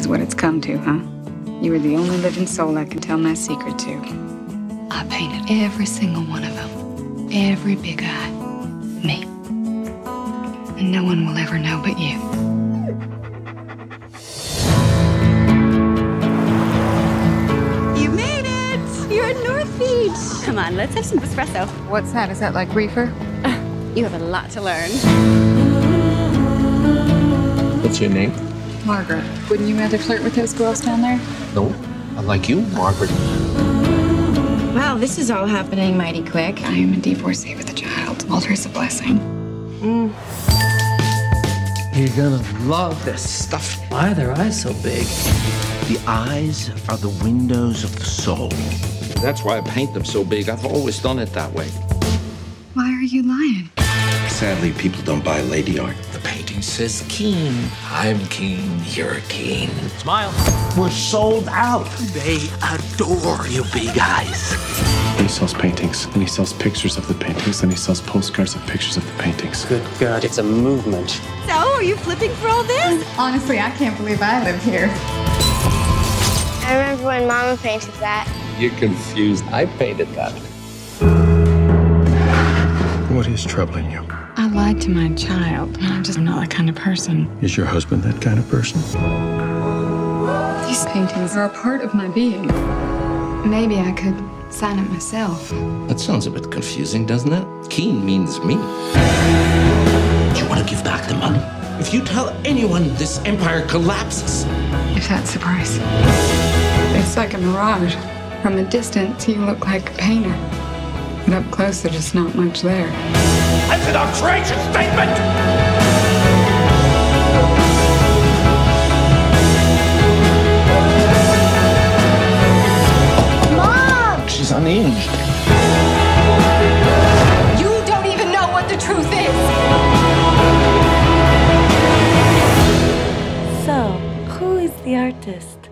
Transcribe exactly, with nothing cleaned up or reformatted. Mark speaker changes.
Speaker 1: is what it's come to, huh? You are the only living soul I can tell my secret to. I painted every single one of them. Every big eye. Me. And no one will ever know but you.
Speaker 2: You made it! You're at North Beach. Come on, let's have some espresso.
Speaker 1: What's that? Is that like reefer?
Speaker 2: You have a lot to learn.
Speaker 3: What's your name?
Speaker 1: Margaret. Wouldn't you rather flirt with those girls down there?
Speaker 3: No, I like you, Margaret.
Speaker 4: Wow, this is all happening mighty quick.
Speaker 1: I am a divorcee with a child. Alter is a blessing.
Speaker 4: Mm.
Speaker 3: You're gonna love this stuff.
Speaker 5: Why are their eyes so big?
Speaker 6: The eyes are the windows of the soul.
Speaker 7: That's why I paint them so big. I've always done it that way.
Speaker 1: Why are you lying?
Speaker 7: Sadly, people don't buy lady art.
Speaker 6: The painting says keen. I'm keen, you're keen.
Speaker 5: Smile.
Speaker 6: We're sold out. They adore you big eyes.
Speaker 8: He sells paintings, and he sells pictures of the paintings, and he sells postcards of pictures of the paintings.
Speaker 5: Good God, it's a movement.
Speaker 2: So, are you flipping for all this?
Speaker 1: Honestly, I can't believe I live here.
Speaker 9: I remember when Mama painted that.
Speaker 7: You're confused. I painted that.
Speaker 8: What is troubling you?
Speaker 1: I lied to my child. I'm just not that kind of person.
Speaker 8: Is your husband that kind of person?
Speaker 1: These paintings are a part of my being. Maybe I could sign it myself.
Speaker 7: That sounds a bit confusing, doesn't it? Keen means me.
Speaker 6: Do you want to give back the money? If you tell anyone, this empire collapses.
Speaker 1: If that's the price. It's like a mirage. From a distance, you look like a painter. But up close, there's just not much there.
Speaker 6: That's an outrageous statement!
Speaker 9: Mom!
Speaker 3: She's unhinged.
Speaker 1: You don't even know what the truth is!
Speaker 10: So, who is the artist?